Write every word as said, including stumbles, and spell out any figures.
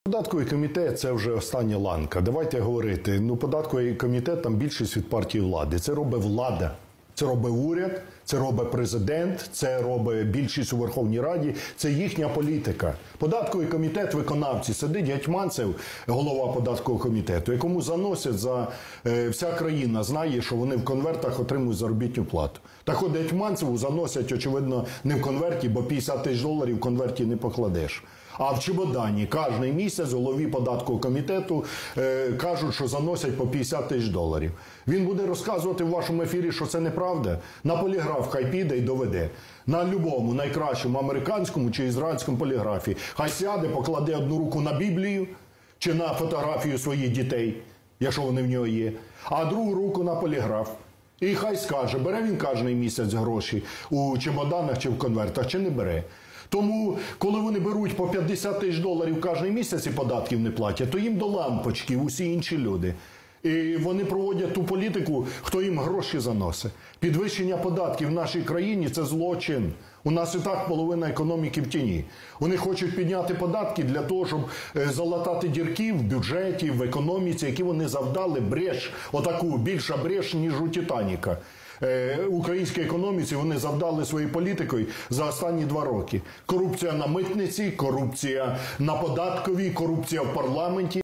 Податковий комітет – це вже остання ланка. Давайте говорити, ну податковий комітет, там більшість від партії влади. Це робить влада, це робить уряд, це робить президент, це робить більшість у Верховній Раді. Це їхня політика. Податковий комітет, виконавці, сидить Гетманцев, голова податкового комітету, якому заносять за е, вся країна, знає, що вони в конвертах отримують заробітну плату. Так от Гетманцеву заносять, очевидно, не в конверті, бо п'ятдесят тисяч доларів в конверті не покладеш. А в чемодані кожен місяць голові податкового комітету е, кажуть, що заносять по п'ятдесят тисяч доларів. Він буде розказувати в вашому ефірі, що це неправда. На поліграф хай піде і доведе. На любому, найкращому американському чи ізраїльському поліграфі. Хай сяде, покладе одну руку на Біблію чи на фотографію своїх дітей, якщо вони в нього є, а другу руку на поліграф. І хай скаже, бере він кожен місяць гроші у чемоданах чи в конвертах, чи не бере. Тому, коли вони беруть по п'ятдесят тисяч доларів кожен місяць і податків не платять, то їм до лампочки усі інші люди. І вони проводять ту політику, хто їм гроші заносить. Підвищення податків в нашій країні – це злочин. У нас і так половина економіки в тіні. Вони хочуть підняти податки для того, щоб залатати дірки в бюджеті, в економіці, які вони завдали бреш, отаку, більша бреш, ніж у Титаніка. Українській економіці вони завдали своєю політикою за останні два роки. Корупція на митниці, корупція на податковій, корупція в парламенті.